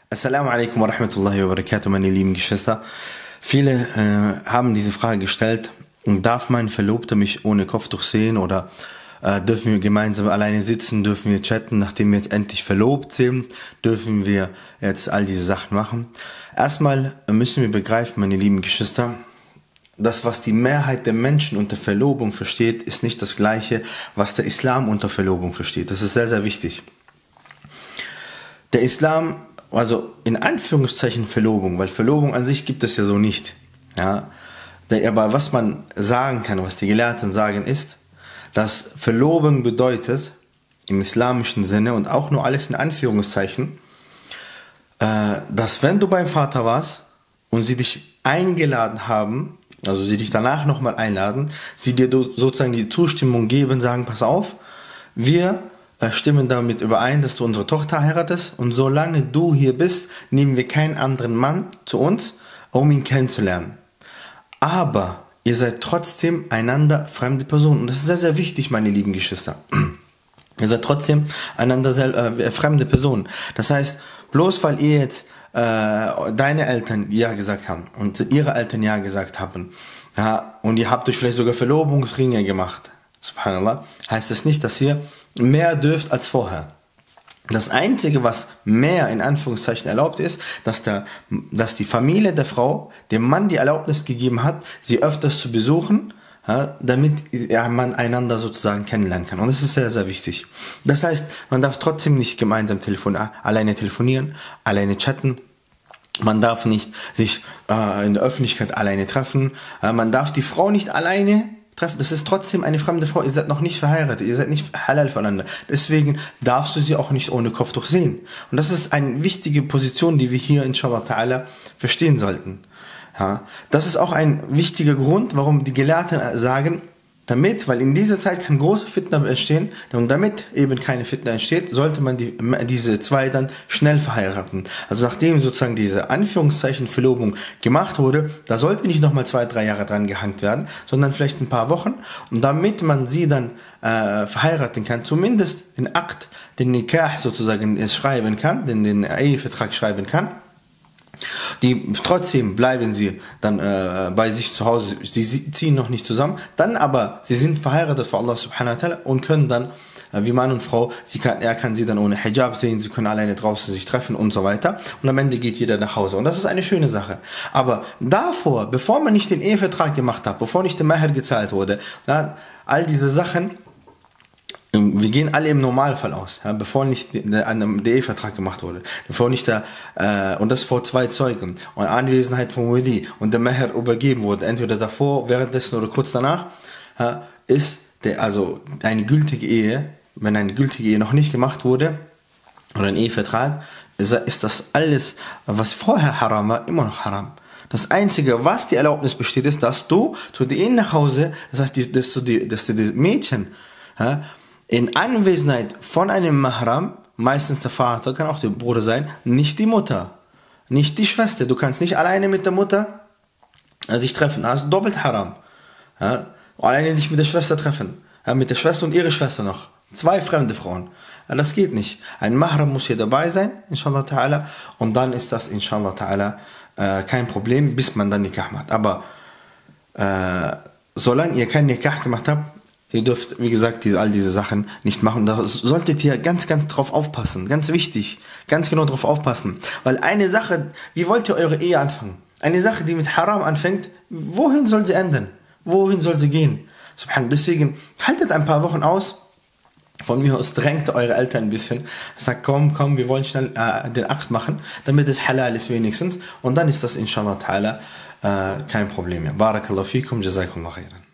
Assalamu alaikum wa rahmatullahi wa barakatuh, meine lieben Geschwister. Viele haben diese Frage gestellt: Darf mein Verlobter mich ohne Kopftuch sehen oder dürfen wir gemeinsam alleine sitzen, dürfen wir chatten, nachdem wir jetzt endlich verlobt sind, dürfen wir jetzt all diese Sachen machen? Erstmal müssen wir begreifen, meine lieben Geschwister, das, was die Mehrheit der Menschen unter Verlobung versteht, ist nicht das Gleiche, was der Islam unter Verlobung versteht. Das ist sehr, sehr wichtig. Der Islam, also in Anführungszeichen Verlobung, weil Verlobung an sich gibt es ja so nicht. Ja? Aber was man sagen kann, was die Gelehrten sagen, ist, dass Verlobung bedeutet, im islamischen Sinne und auch nur alles in Anführungszeichen, dass wenn du beim Vater warst und sie dich eingeladen haben, also sie dich danach nochmal einladen, sie dir sozusagen die Zustimmung geben, sagen, pass auf, wir stimmen damit überein, dass du unsere Tochter heiratest, und solange du hier bist, nehmen wir keinen anderen Mann zu uns, um ihn kennenzulernen. Aber ihr seid trotzdem einander fremde Personen. Und das ist sehr, sehr wichtig, meine lieben Geschwister. Ihr seid trotzdem einander fremde Personen. Das heißt, bloß weil ihr jetzt deine Eltern ja gesagt haben und ihre Eltern ja gesagt haben, ja, und ihr habt euch vielleicht sogar Verlobungsringe gemacht, subhanallah, heißt das nicht, dass ihr mehr dürft als vorher. Das Einzige, was mehr in Anführungszeichen erlaubt ist, dass die Familie der Frau dem Mann die Erlaubnis gegeben hat, sie öfters zu besuchen, ja, damit man einander sozusagen kennenlernen kann. Und das ist sehr, sehr wichtig. Das heißt, man darf trotzdem nicht gemeinsam alleine telefonieren, alleine chatten. Man darf nicht sich in der Öffentlichkeit alleine treffen. Man darf die Frau nicht alleine treffen. Das ist trotzdem eine fremde Frau. Ihr seid noch nicht verheiratet. Ihr seid nicht halal voneinander. Deswegen darfst du sie auch nicht ohne Kopftuch sehen. Und das ist eine wichtige Position, die wir hier inshallah ta'ala verstehen sollten. Ja, das ist auch ein wichtiger Grund, warum die Gelehrten sagen, weil in dieser Zeit kann große Fitna entstehen, und damit eben keine Fitna entsteht, sollte man diese zwei dann schnell verheiraten. Also nachdem sozusagen diese Anführungszeichen Verlobung gemacht wurde, da sollte nicht nochmal 2-3 Jahre dran gehangt werden, sondern vielleicht ein paar Wochen, und damit man sie dann verheiraten kann, zumindest den Akt, den Nikah sozusagen schreiben kann, den Ehevertrag schreiben kann. Trotzdem bleiben sie dann bei sich zu Hause, sie ziehen noch nicht zusammen, dann aber, sie sind verheiratet vor Allah subhanahu wa ta'ala und können dann, wie Mann und Frau, er kann sie dann ohne Hijab sehen, sie können alleine draußen sich treffen und so weiter, und am Ende geht jeder nach Hause, und das ist eine schöne Sache. Aber davor, bevor man nicht den Ehevertrag gemacht hat, bevor nicht der Mahr gezahlt wurde, all diese Sachen, wir gehen alle im Normalfall aus, ja, bevor nicht der Ehevertrag gemacht wurde, bevor nicht und das vor 2 Zeugen und Anwesenheit von Wali und der Mahr übergeben wurde, entweder davor, währenddessen oder kurz danach, ist also eine gültige Ehe, wenn eine gültige Ehe noch nicht gemacht wurde, oder ein Ehevertrag, ist das alles, was vorher haram war, immer noch haram. Das Einzige, was die Erlaubnis besteht, ist, dass du zu denen nach Hause, das heißt, dass du die Mädchen, in Anwesenheit von einem Mahram, meistens der Vater, kann auch der Bruder sein, nicht die Mutter, nicht die Schwester. Du kannst nicht alleine mit der Mutter dich treffen, also doppelt haram. Ja? Alleine nicht mit der Schwester treffen, ja? Mit der Schwester und ihrer Schwester noch. 2 fremde Frauen. Ja, das geht nicht. Ein Mahram muss hier dabei sein, inshallah ta'ala, und dann ist das inshallah ta'ala kein Problem, bis man dann Nikah macht. Aber solange ihr keinen Nikah gemacht habt, ihr dürft, wie gesagt, all diese Sachen nicht machen. Da solltet ihr ganz, ganz drauf aufpassen. Ganz wichtig. Ganz genau drauf aufpassen. Weil eine Sache, wie wollt ihr eure Ehe anfangen? Eine Sache, die mit Haram anfängt, wohin soll sie enden? Wohin soll sie gehen? Deswegen, haltet ein paar Wochen aus. Von mir aus drängt eure Eltern ein bisschen. Sagt, komm, wir wollen schnell den Akt machen, damit es halal ist wenigstens. Und dann ist das inshallah ta'ala kein Problem mehr. Barakallahu fikum, jazakumullah khairan.